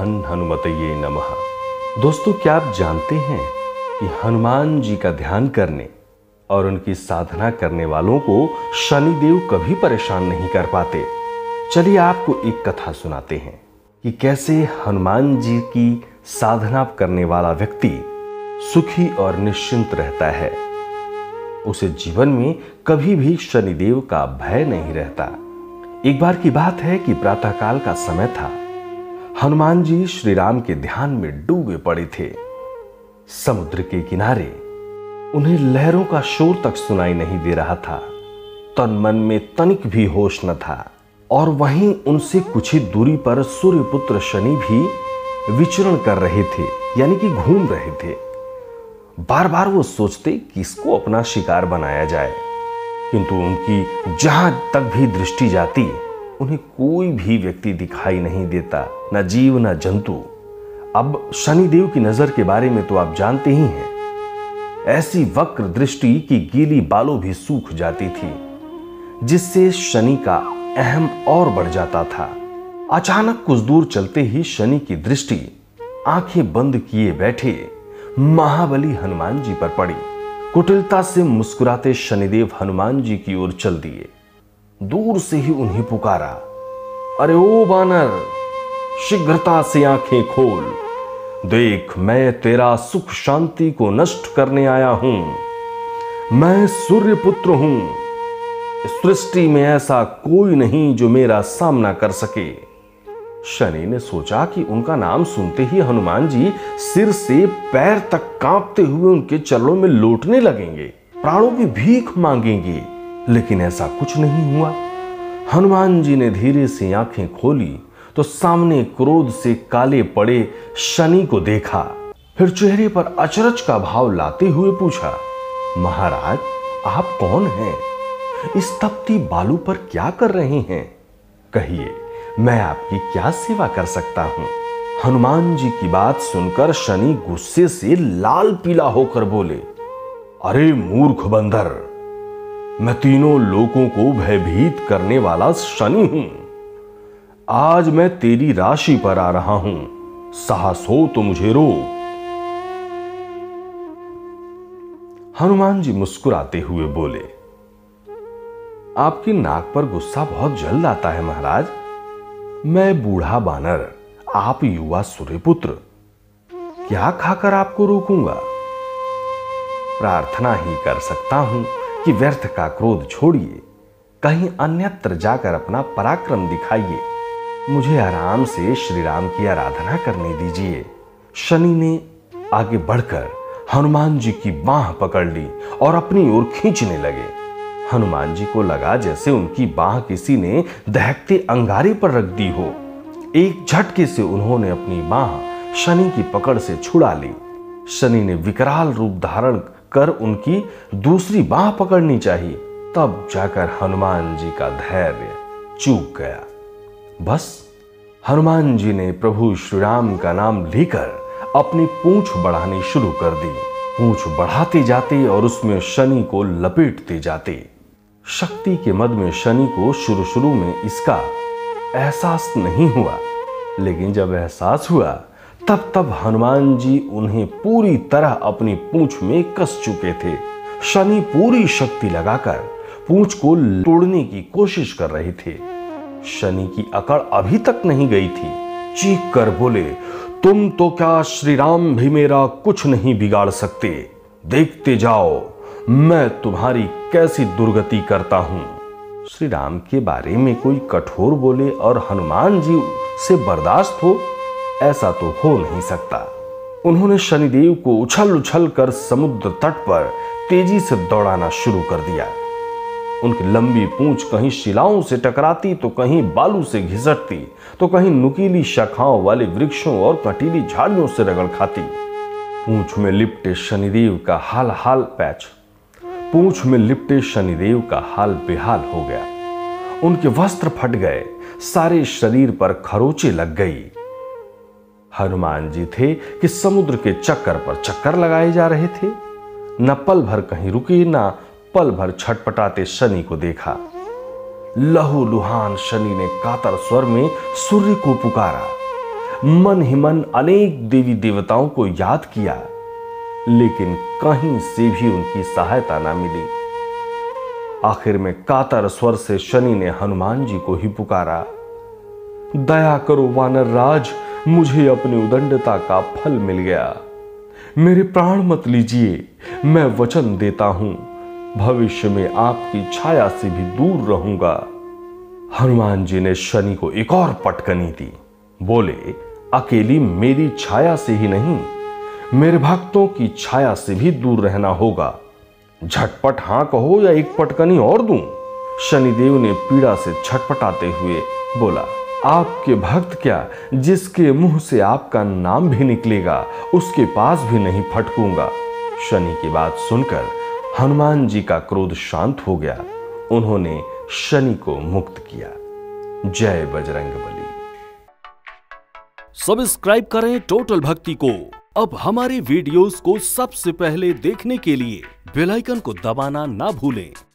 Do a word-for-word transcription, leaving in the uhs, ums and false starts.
धन हनुमतये नमः। दोस्तों, क्या आप जानते हैं कि हनुमान जी का ध्यान करने और उनकी साधना करने वालों को शनिदेव कभी परेशान नहीं कर पाते। चलिए आपको एक कथा सुनाते हैं कि कैसे हनुमान जी की साधना करने वाला व्यक्ति सुखी और निश्चिंत रहता है। उसे जीवन में कभी भी शनिदेव का भय नहीं रहता। एक बार की बात है कि प्रातःकाल का समय था। हनुमान जी श्री राम के ध्यान में डूबे पड़े थे। समुद्र के किनारे उन्हें लहरों का शोर तक सुनाई नहीं दे रहा था। तन मन में तनिक भी होश न था। और वहीं उनसे कुछ ही दूरी पर सूर्यपुत्र शनि भी विचरण कर रहे थे, यानी कि घूम रहे थे। बार बार वो सोचते किसको अपना शिकार बनाया जाए, किंतु उनकी जहां तक भी दृष्टि जाती उन्हें कोई भी व्यक्ति दिखाई नहीं देता, न जीव न जंतु। अब शनिदेव की नजर के बारे में तो आप जानते ही हैं। ऐसी वक्र दृष्टि की गीली बालों भी सूख जाती थी, जिससे शनि का अहम और बढ़ जाता था। अचानक कुछ दूर चलते ही शनि की दृष्टि आंखें बंद किए बैठे महाबली हनुमान जी पर पड़ी। कुटिलता से मुस्कुराते शनिदेव हनुमान जी की ओर चल दिए। दूर से ही उन्हें पुकारा, अरे ओ बानर, शीघ्रता से आंखें खोल। देख, मैं तेरा सुख शांति को नष्ट करने आया हूं। मैं सूर्यपुत्र हूं। सृष्टि में ऐसा कोई नहीं जो मेरा सामना कर सके। शनि ने सोचा कि उनका नाम सुनते ही हनुमान जी सिर से पैर तक कांपते हुए उनके चरणों में लौटने लगेंगे, प्राणों की भीख मांगेंगे। लेकिन ऐसा कुछ नहीं हुआ। हनुमान जी ने धीरे से आंखें खोली तो सामने क्रोध से काले पड़े शनि को देखा। फिर चेहरे पर अचरज का भाव लाते हुए पूछा, महाराज, आप कौन हैं? इस तपती बालू पर क्या कर रहे हैं? कहिए, मैं आपकी क्या सेवा कर सकता हूं? हनुमान जी की बात सुनकर शनि गुस्से से लाल पीला होकर बोले, अरे मूर्ख बंदर, मैं तीनों लोगों को भयभीत करने वाला शनि हूं। आज मैं तेरी राशि पर आ रहा हूं। साहस हो तो मुझे रोक। हनुमान जी मुस्कुराते हुए बोले, आपकी नाक पर गुस्सा बहुत जल्द आता है महाराज। मैं बूढ़ा बानर, आप युवा सूर्यपुत्र, क्या खाकर आपको रोकूंगा? प्रार्थना ही कर सकता हूं कि व्यर्थ का क्रोध छोड़िए, कहीं अन्यत्र जाकर अपना पराक्रम दिखाइए। मुझे आराम से श्री राम की आराधना करने दीजिए। शनि ने आगे बढ़कर हनुमान जी की बांह पकड़ ली और अपनी ओर खींचने लगे। हनुमान जी को लगा जैसे उनकी बांह किसी ने दहकते अंगारे पर रख दी हो। एक झटके से उन्होंने अपनी बांह शनि की पकड़ से छुड़ा ली। शनि ने विकराल रूप धारण कर उनकी दूसरी बांह पकड़नी चाहिए, तब जाकर हनुमान जी का धैर्य चूक गया। बस हनुमान जी ने प्रभु श्री राम का नाम लेकर अपनी पूंछ बढ़ानी शुरू कर दी। पूंछ बढ़ाते जाते और उसमें शनि को लपेटते जाते। शक्ति के मद में शनि को शुरू शुरू में इसका एहसास नहीं हुआ, लेकिन जब एहसास हुआ तब तब हनुमान जी उन्हें पूरी तरह अपनी पूंछ में कस चुके थे। शनि पूरी शक्ति लगाकर पूंछ को तोड़ने की कोशिश कर रहे थे। शनि की अकड़ अभी तक नहीं गई थी। चीख कर बोले, तुम तो क्या श्री राम भी मेरा कुछ नहीं बिगाड़ सकते। देखते जाओ मैं तुम्हारी कैसी दुर्गति करता हूं। श्री राम के बारे में कोई कठोर बोले और हनुमान जी से बर्दाश्त हो, ऐसा तो हो नहीं सकता। उन्होंने शनिदेव को उछल उछल कर समुद्र तट पर तेजी से दौड़ाना शुरू कर दिया। उनकी लंबी पूंछ कहीं शिलाओं से टकराती तो कहीं बालू से घिसटती तो कहीं नुकीली शाखाओं वाले वृक्षों और कटीली झाड़ियों से रगड़ खाती। पूंछ में लिपटे शनिदेव का हाल हाल पैच पूंछ में लिपटे शनिदेव का हाल बेहाल हो गया। उनके वस्त्र फट गए, सारे शरीर पर खरोंचे लग गई। हनुमान जी थे कि समुद्र के चक्कर पर चक्कर लगाए जा रहे थे। न पल भर कहीं रुके, न पल भर छटपटाते शनि को देखा। लहू लुहान शनि ने कातर स्वर में सूर्य को पुकारा, मन ही मन अनेक देवी देवताओं को याद किया, लेकिन कहीं से भी उनकी सहायता ना मिली। आखिर में कातर स्वर से शनि ने हनुमान जी को ही पुकारा, दया करो वानर राज, मुझे अपनी उदंडता का फल मिल गया। मेरे प्राण मत लीजिए, मैं वचन देता हूं भविष्य में आपकी छाया से भी दूर रहूंगा। हनुमान जी ने शनि को एक और पटकनी दी। बोले, अकेली मेरी छाया से ही नहीं, मेरे भक्तों की छाया से भी दूर रहना होगा। झटपट हां कहो या एक पटकनी और दूं। शनिदेव ने पीड़ा से छटपटाते हुए बोला, आपके भक्त क्या, जिसके मुंह से आपका नाम भी निकलेगा उसके पास भी नहीं फटकूंगा। शनि की बात सुनकर हनुमान जी का क्रोध शांत हो गया। उन्होंने शनि को मुक्त किया। जय बजरंगबली। सब्सक्राइब करें टोटल भक्ति को। अब हमारे वीडियोस को सबसे पहले देखने के लिए बेल आइकन को दबाना ना भूलें।